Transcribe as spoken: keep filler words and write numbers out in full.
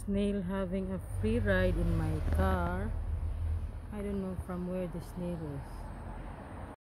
Snail having a free ride in my car. I don't know from where the snail is.